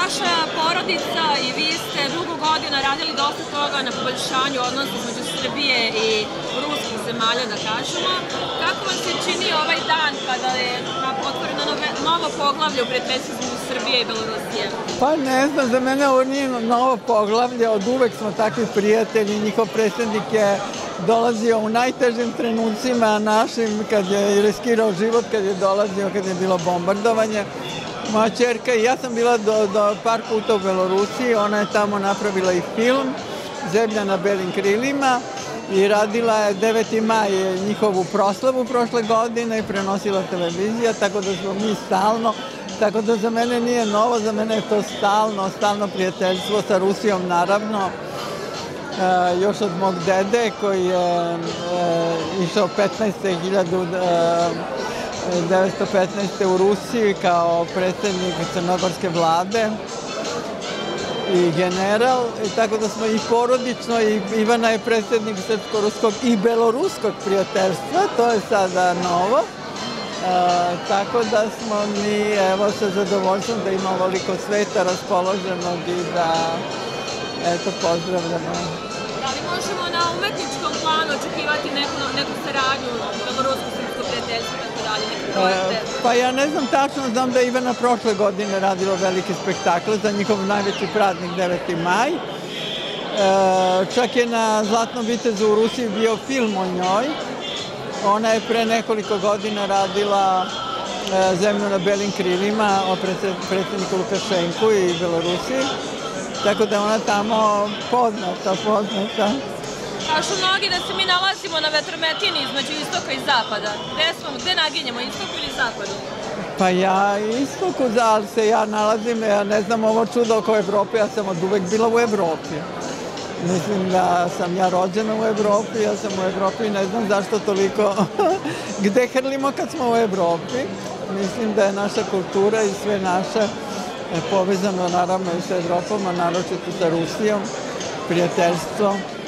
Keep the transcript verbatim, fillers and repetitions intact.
Vaša porodica i vi ste dugo godina radili dosta toga na poboljšanju odnosa između Srbije i ruskih zemalja, da kažemo. Kako vam se čini ovaj dan kada je otvoreno novo poglavlje u prijateljstvu između Srbije i Belorusije? Pa ne znam, za mene ovo nije novo poglavlje, od uvek smo takvi prijatelji. Njihov predsjednik je dolazio u najtežim trenucima našim, kad je riskirao život, kad je dolazio, kad je bilo bombardovanje. Moja čerka i ja sam bila do, do par puta u Belorusiji, ona je tamo napravila i film Zemlja na belim krilima i radila je deveti maj njihovu proslavu prošle godine i prenosila televizija, tako da smo mi stalno, tako da za mene nije novo, za mene je to stalno, stalno prijateljstvo sa Rusijom naravno. E, još od mog dede koji je e, išao petnaeste hiljade devetsto petnaeste. u Rusiji kao predsjednik crnogorske vlade i general, i tako da smo i porodično, i Ivana je predsjednik srpsko-ruskog i beloruskog prijateljstva, to je sada novo. E, tako da smo mi, evo, sa zadovoljstvom da ima ovoliko sveta raspoloženog i da, eto, pozdravljamo. Da li možemo na umetničkom planu očekivati neku, neku saradnju belorusko-srpsko prijateljstvo, tako dalje, neke projekte? E, pa ja ne znam tačno, znam da je Ivana prošle godine radila velike spektakle za njihov najveći praznik deveti maj. E, čak je na Zlatnom vitezu u Rusiji bio film o njoj. Ona je pre nekoliko godina radila e, Zemlju na belim krilima o predsjedniku Lukašenku i Belorusiji. Tako da je ona tamo poznata, poznata. Kažu mnogi da se mi nalazimo na vetrometini između istoka i zapada. Gde smo, gde naginjemo, istoku ili zapadu? Pa ja istoku, ali se ja nalazim, ja ne znam ovo čudo oko Evrope, ja sam od uvek bila u Evropi. Mislim da sam ja rođena u Evropi, ja sam u Evropi i ne znam zašto toliko gde hrlimo kad smo u Evropi. Mislim da je naša kultura i sve naše povezano naravno i sa Evropom, a naročito sa Rusijom, prijateljstvo.